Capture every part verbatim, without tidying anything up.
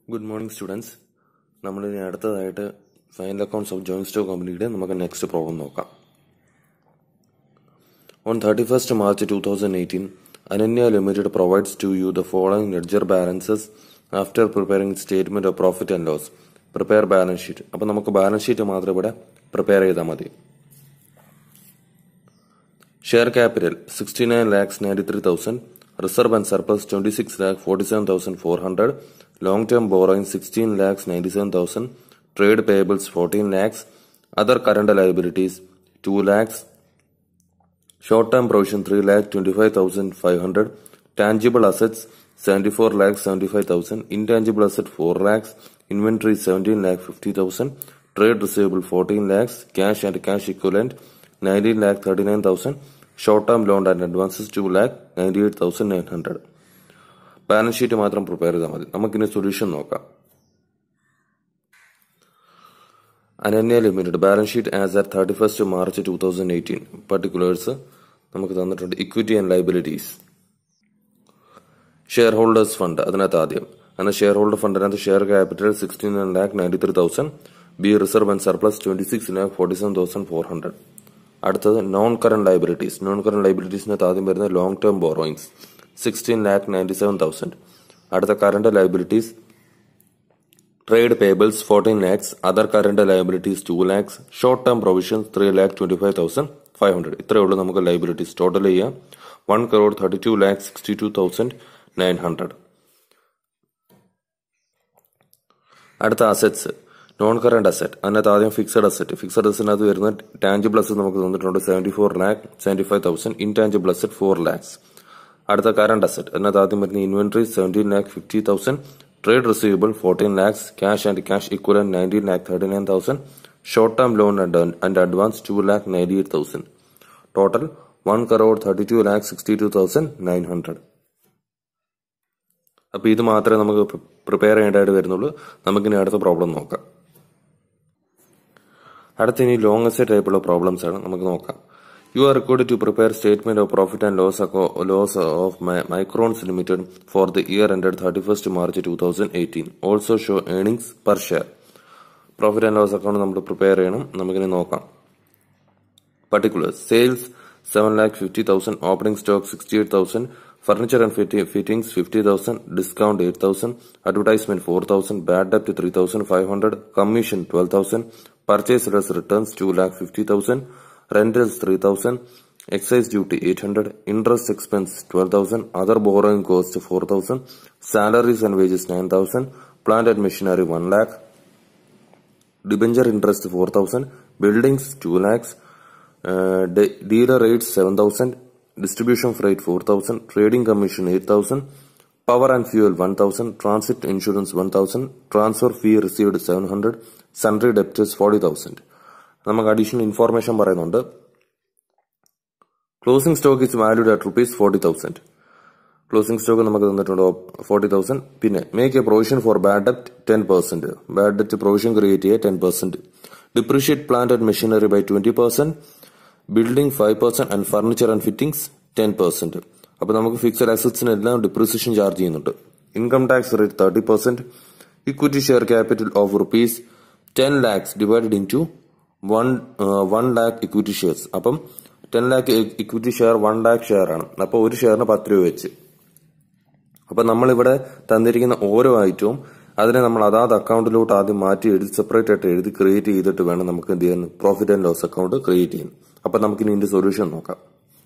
Good morning, students. നമ്മൾ ഇനി അടുത്തതായിട്ട് final accounts of joint stock കമ്പനിയുടെ നമുക്ക് നെക്സ്റ്റ് പ്രോബ്ലം നോക്കാം. On thirty-first March twenty eighteen, Ananya Limited provides to you the following ledger balances after preparing statement of profit and loss. Prepare balance sheet. അപ്പോൾ നമുക്ക് balance sheet മാത്രം ഇവിടെ prepare ചെയ്താൽ മതി. Share capital sixty-nine lakhs ninety-three thousand, reserve and surplus twenty-six lakh forty-seven thousand four hundred, long-term borrowing sixteen lakhs ninety-seven thousand, trade payables fourteen lakhs, other current liabilities two lakhs, short-term provision three lakh twenty-five thousand five hundred, tangible assets seventy-four lakh seventy-five thousand, intangible asset four lakhs, inventory seventeen lakh fifty thousand, trade receivable fourteen lakhs, cash and cash equivalent nineteen lakh thirty-nine thousand, short-term loan and advances two lakh ninety-eight thousand nine hundred. Balance sheet മാത്രം prepare ചെയ്താൽ മതി. നമുക്കിനി solution നോക്കാം. Ananya limited balance sheet as at thirty first March two thousand eighteen particulars നമുക്ക് തന്നിട്ടുണ്ട്. Equity and liabilities, shareholders fund അതിനകത്ത് ആദ്യം അങ്ങനെ ഷെയർ ഹോൾഡർ ഫണ്ടിനകത്ത് share capital sixteen lakh ninety three thousand, b reserve and surplus twenty six lakh forty seven thousand four hundred. അടുത്തത് non current liabilities. Non current ലൈബിലിറ്റീസിനകത്ത് ആദ്യം വരുന്നത് long term borrowings sixteen lakh ninety seven thousand. അടുത്ത current liabilities trade payables fourteen lakhs, other current liabilities two lakhs, short term provisions three lakh twenty five thousand five hundred. ഇത്രയേ ഉള്ളൂ നമുക്ക് liabilities. Total ചെയ്യാം one crore thirty two lakh sixty two thousand nine hundred. അടുത്ത assets non current asset. അതിനകത്ത് ആദ്യം fixed asset. Fixed അസറ്റിനകത്ത് വരുന്ന tangible asset നമുക്ക് തന്നിട്ടുണ്ട് seventy four lakh seventy five thousand, intangible asset four lakhs. അടുത്ത കറന്റ് അസറ്റ് അതിനകത്ത് ആദ്യം വരുന്ന inventory seventeen lakh fifty thousand, trade receivable fourteen lakhs, cash and cash equivalent nineteen lakh thirty nine thousand, short term loan and advance two lakh ninety eight thousand. Total one crore thirty two lakh sixty two thousand nine hundred. അപ്പൊ ഇത് മാത്രമേ നമുക്ക് prepare ചെയ്യേണ്ടതായിട്ട് വരുന്നുള്ളൂ. നമുക്കിനി അടുത്ത problem നോക്കാം. അടുത്ത ഇനി ലോങ്ങസ്റ്റ് ടൈപ്പുള്ള പ്രോബ്ലംസ് ആണ് നമുക്ക് നോക്കാം. You are required to prepare statement of profit and loss loss of Microns Limited for the year ended thirty-first March twenty eighteen. Also show earnings per share. Profit and loss account നമ്മൾ prepare ചെയ്യണം. നമുക്കിനി നോക്കാം. Particulars: sales seven lakh fifty thousand, opening stock sixty-eight thousand, furniture and fittings fifty thousand, discount eight thousand, advertisement four thousand, bad debt three thousand five hundred, commission twelve thousand, purchasers returns two lakh fifty thousand, rentals three thousand, excise duty eight hundred, interest expense twelve thousand, other borrowing cost four thousand, salaries and wages nine thousand, plant and machinery one lakh, debenture interest four thousand, buildings two lakhs, uh, de- dealer rates seven thousand, distribution freight four thousand, trading commission eight thousand, power and fuel one thousand, transit insurance one thousand, transfer fee received seven hundred, sundry debtors forty thousand. നമുക്ക് additional information പറയുന്നുണ്ട്. Closing stock is valued at rupees forty thousand. Closing stock നമുക്ക് തന്നിട്ടുണ്ട് forty thousand. പിന്നെ make a provision for bad ഡെപ്റ്റ് ten percent. Bad ഡെപ്റ്റ് provision create ചെയ്യുക ten percent. Depreciate plant and machinery by twenty percent. Building five percent and furniture and fittings ten percent. അപ്പൊ നമുക്ക് fixed അസറ്റ്സിനെല്ലാം depreciation charge ചെയ്യുന്നുണ്ട്. Income tax rate thirty percent. Equity share capital of rupees ten lakhs divided into one one lakh equity shares. അപ്പം ten lakh equity share one lakh share ആണ്. അപ്പൊ ഒരു ഷെയറിന് പത്ത് രൂപ വെച്ച്. അപ്പൊ നമ്മളിവിടെ തന്നിരിക്കുന്ന ഓരോ ഐറ്റവും അതിനെ നമ്മൾ അതാത് അക്കൗണ്ടിലോട്ട് ആദ്യം മാറ്റി എഴുതി സെപ്പറേറ്റ് ആയിട്ട് എഴുതി ക്രിയേറ്റ് ചെയ്തിട്ട് വേണം നമുക്ക് എന്ത് ചെയ്യാൻ profit and loss account create ചെയ്യാൻ. അപ്പൊ നമുക്ക് ഇനി ഇതിന്റെ സൊല്യൂഷൻ നോക്കാം.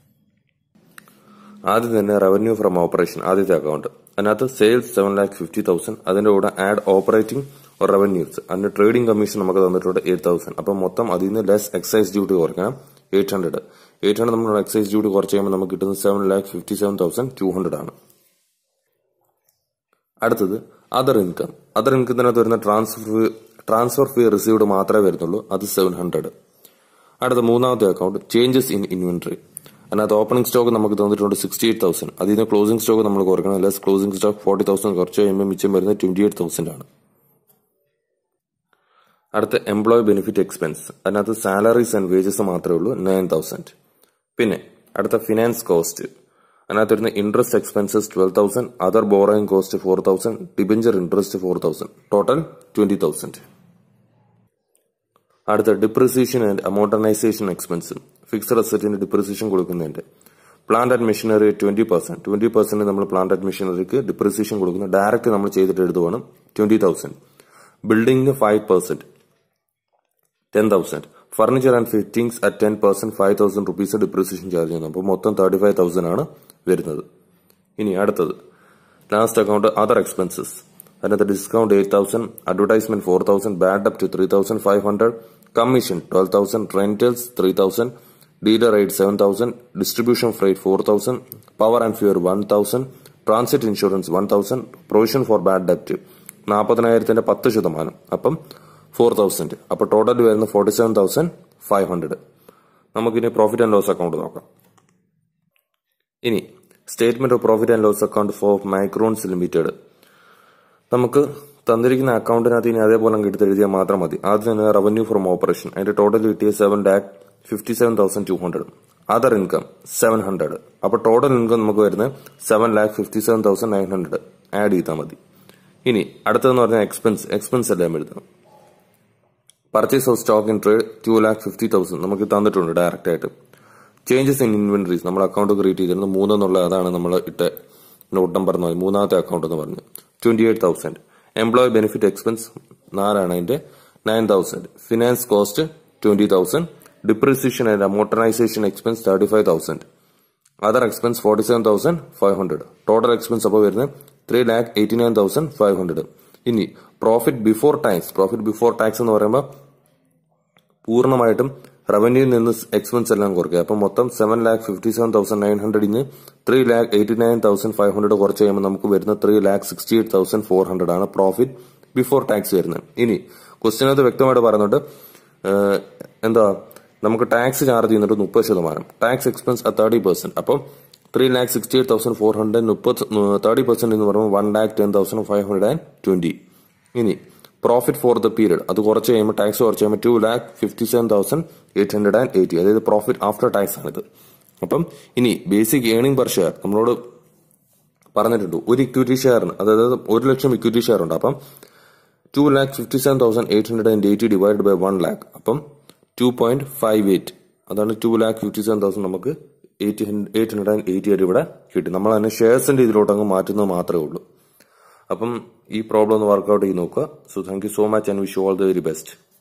ആദ്യം തന്നെ റവന്യൂ ഫ്രം ഓപ്പറേഷൻ ആദ്യത്തെ അക്കൗണ്ട്. അതിനകത്ത് sales seven lakh fifty thousand, അതിന്റെ കൂടെ ആഡ് ഓപ്പറേറ്റിംഗ് റവന്യൂസ്, അതിന്റെ ട്രേഡിംഗ് കമ്മീഷൻ നമുക്ക് തന്നിട്ടുണ്ട് എയ്റ്റ് തൗസൻഡ്. അപ്പൊ മൊത്തം അതിൽ നിന്ന് ലെസ് എക്സൈസ് ഡ്യൂട്ടി കുറയ്ക്കണം എയ്റ്റ് ഹൺഡ്രഡ്. എയ്റ്റ് ഹൺഡ്രഡ് നമ്മൾ എക്സൈസ് ഡ്യൂട്ടി കുറച്ച് കഴിയുമ്പോൾ നമുക്ക് കിട്ടുന്നത് seven lakh fifty seven thousand two hundred ആണ്. അടുത്തത് അതർ ഇൻകം. അതർ ഇൻകത്തിനകത്ത് വരുന്ന ട്രാൻസ്ഫർ ട്രാൻസ്ഫർ ഫീ റിസീവ്ഡ് മാത്രമേ വരുന്നുള്ളൂ, അത് സെവൻ ഹൺഡ്രഡ്. അടുത്ത മൂന്നാമത്തെ അക്കൗണ്ട് ചേഞ്ചസ് ഇൻ ഇൻവെന്ററി. അതിനകത്ത് ഓപ്പണിംഗ് സ്റ്റോക്ക് നമുക്ക് തന്നിട്ടുണ്ട് സിക്സ്റ്റി എയ്റ്റ് തൗസൻഡ്. അതിൽ നിന്ന് ക്ലോസിംഗ് സ്റ്റോക്ക് നമ്മൾ കുറയ്ക്കണം. Less closing stock forty thousand കുറച്ച് കഴിയുമ്പോൾ മിച്ചം വരുന്നത് ട്വന്റി എയ്റ്റ് തൗസൻഡ് ആണ്. അടുത്ത എംപ്ലോയി ബെനിഫിറ്റ് എക്സ്പെൻസ്. അതിനകത്ത് സാലറീസ് ആൻഡ് വേജസ് മാത്രമേ ഉള്ളൂ, നയൻ തൗസൻഡ്. പിന്നെ അടുത്ത ഫിനാൻസ് കോസ്റ്റ്. അതിനകത്ത് വരുന്ന interest expenses twelve thousand, other borrowing cost four thousand, debenture interest four thousand, total twenty thousand. അടുത്ത depreciation and amortisation expense. Fixed അസറ്റിന്റെ depreciation കൊടുക്കുന്നുണ്ട്. Plant and machinery twenty percent twenty percent നമ്മൾ plant and മെഷീനറിക്ക് depreciation കൊടുക്കുന്നു. Direct നമ്മൾ ചെയ്തിട്ട് എഴുതുവാണ് twenty thousand. ബിൽഡിംഗിന് five percent ten thousand. Furniture and fittings at ten percent five thousand rupees depreciation charge ചെയ്യുന്നു. അപ്പോൾ മൊത്തം തേർട്ടി ഫൈവ് തൗസൻഡ് ആണ് വരുന്നത്. ഇനി അടുത്തത് ലാസ്റ്റ് അക്കൗണ്ട് അതർ എക്സ്പെൻസസ്. അതിനകത്ത് discount eight thousand, advertisement four thousand, bad ഡെപ്റ്റ് three thousand five hundred, commission twelve thousand, rentals three thousand, dealer rate seven thousand, distribution freight four thousand, power and ഫ്യൂർ one thousand, transit insurance one thousand, provision for bad ഡെപ്റ്റ് നാൽപ്പതിനായിരത്തിന്റെ പത്ത് ശതമാനം അപ്പം four thousand. അപ്പൊ total വരുന്ന forty seven thousand five hundred. നമുക്കിനി profit and loss account നോക്കാം. ഇനി statement of profit and loss account for Microns limited. നമുക്ക് തന്നിരിക്കുന്ന അക്കൗണ്ടിനകത്ത് ഇനി അതേപോലെ എടുത്ത് എഴുതിയാൽ മാത്രം മതി. ആദ്യം തന്നെ റവന്യൂ ഫ്രം ഓപ്പറേഷൻ, അതിന്റെ ടോട്ടൽ കിട്ടിയ seven lakh fifty seven thousand two hundred. Other income seven hundred. അപ്പൊ ടോട്ടൽ ഇൻകം നമുക്ക് വരുന്നത് seven lakh fifty seven thousand nine hundred add ചെയ്താൽ മതി. ഇനി അടുത്തതെന്ന് പറഞ്ഞാൽ എക്സ്പെൻസ് എക്സ്പെൻസ് എല്ലാം എഴുതണം. Purchase of stock in trade two lakh fifty thousand നമുക്ക് തന്നിട്ടുണ്ട് ഡയറക്റ്റ് ആയിട്ട്. ചേഞ്ചസ് ഇൻ ഇൻവെന്ററീസ് നമ്മൾ അക്കൗണ്ട് ക്രിയേറ്റ് ചെയ്തിരുന്നത് മൂന്നെന്നുള്ള അതാണ് നമ്മൾ ഇട്ട നോട്ട് നമ്പർ എന്ന് പറഞ്ഞത് മൂന്നാമത്തെ അക്കൗണ്ട് എന്ന് പറഞ്ഞു twenty eight thousand. Employee benefit expense നാലാണ് അതിന്റെ nine thousand. Finance cost twenty thousand. Depreciation and amortisation expense thirty five thousand. Other expense forty seven thousand five hundred. Total expense അപ്പോൾ വരുന്നത് three lakh eighty nine thousand five hundred. ഇനി profit before tax. Profit before tax എന്ന് പറയുമ്പോൾ പൂർണ്ണമായിട്ടും റവന്യൂവിൽ നിന്ന് expense എല്ലാം കുറയ്ക്കുക. അപ്പം മൊത്തം seven lakh fifty seven thousand nine ഹൺഡ്രഡിന് three lakh eighty nine thousand five hundred കുറച്ച് കഴിയുമ്പോൾ നമുക്ക് വരുന്ന three lakh sixty eight thousand four hundred ആണ് പ്രോഫിറ്റ് ബിഫോർ ടാക്സ് വരുന്നത്. ഇനി ക്വസ്റ്റിനകത്ത് വ്യക്തമായിട്ട് പറയുന്നുണ്ട് എന്താ നമുക്ക് ടാക്സ് ചാർജ് ചെയ്യുന്നുണ്ട് മുപ്പത് ശതമാനം. Tax expense thirty percent. അപ്പം three lakh sixty eight thousand four hundred മുപ്പത് തേർട്ടി പെർസെന്റ് എന്ന് പറയുമ്പോൾ one lakh ten thousand five hundred and twenty. ഇനി പ്രോഫിറ്റ് ഫോർ ദ പീരീഡ് അത് കുറച്ച് കഴിയുമ്പോൾ ടാക്സ് കുറച്ച് കഴിയുമ്പോൾ two lakh fifty seven thousand eight hundred and eighty. അതായത് പ്രോഫിറ്റ് ആഫ്റ്റർ ടാക്സ് ആണിത്. അപ്പം ഇനി ബേസിക് ഏണിംഗ് പെർ ഷെയർ നമ്മളോട് പറഞ്ഞിട്ടുണ്ട്. ഒരു ഇക്വിറ്റി ഷെയറിന് അതായത് ഒരു ലക്ഷം ഇക്വിറ്റി ഷെയർ ഉണ്ട്. അപ്പം two lakh fifty seven thousand eight hundred and eighty divide by one lakh അപ്പം ടു പോയിന്റ് ഫൈവ് എയ്റ്റ്. അതാണ് two lakh fifty seven thousand നമുക്ക് eight eight hundred and eighty ആയിട്ട് ഇവിടെ കിട്ടി. നമ്മൾ തന്നെ ഷെയർസിന്റെ ഇതിലോട്ട് അങ്ങ് മാറ്റുന്നത് മാത്രമേ ഉള്ളൂ. അപ്പം ഈ പ്രോബ്ലം ഒന്ന് വർക്ക്ഔട്ട് ചെയ്ത് നോക്കുക. So thank you so much and wish you all the very best.